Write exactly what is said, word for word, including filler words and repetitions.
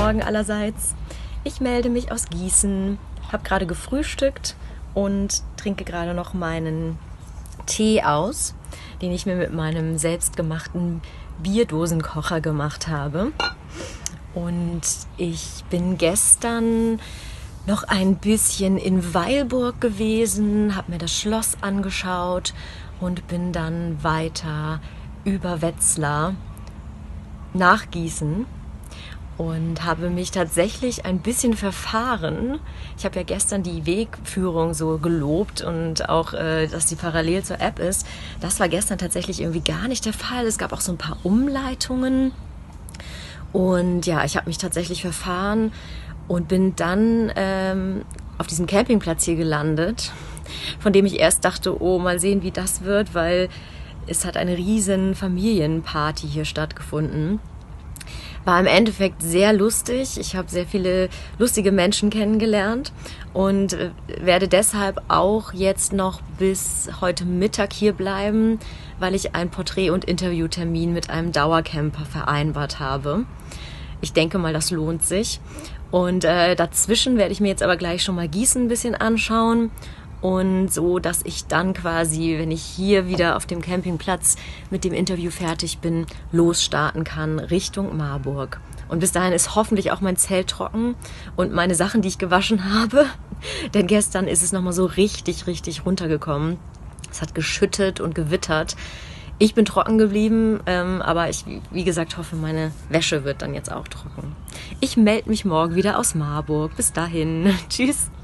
Morgen allerseits. Ich melde mich aus Gießen, habe gerade gefrühstückt und trinke gerade noch meinen Tee aus, den ich mir mit meinem selbstgemachten Bierdosenkocher gemacht habe. Und ich bin gestern noch ein bisschen in Weilburg gewesen, habe mir das Schloss angeschaut und bin dann weiter über Wetzlar nach Gießen und habe mich tatsächlich ein bisschen verfahren. Ich habe ja gestern die Wegführung so gelobt und auch, äh, dass die parallel zur App ist. Das war gestern tatsächlich irgendwie gar nicht der Fall. Es gab auch so ein paar Umleitungen und ja, ich habe mich tatsächlich verfahren und bin dann ähm, auf diesem Campingplatz hier gelandet, von dem ich erst dachte, oh, mal sehen, wie das wird, weil es hat eine riesen Familienparty hier stattgefunden. War im Endeffekt sehr lustig. Ich habe sehr viele lustige Menschen kennengelernt und werde deshalb auch jetzt noch bis heute Mittag hier bleiben, weil ich einen Porträt- und Interviewtermin mit einem Dauercamper vereinbart habe. Ich denke mal, das lohnt sich. Und äh, dazwischen werde ich mir jetzt aber gleich schon mal Gießen ein bisschen anschauen. Und so, dass ich dann quasi, wenn ich hier wieder auf dem Campingplatz mit dem Interview fertig bin, losstarten kann Richtung Marburg. Und bis dahin ist hoffentlich auch mein Zelt trocken und meine Sachen, die ich gewaschen habe. Denn gestern ist es nochmal so richtig, richtig runtergekommen. Es hat geschüttet und gewittert. Ich bin trocken geblieben, ähm, aber ich, wie gesagt, hoffe, meine Wäsche wird dann jetzt auch trocken. Ich melde mich morgen wieder aus Marburg. Bis dahin. Tschüss.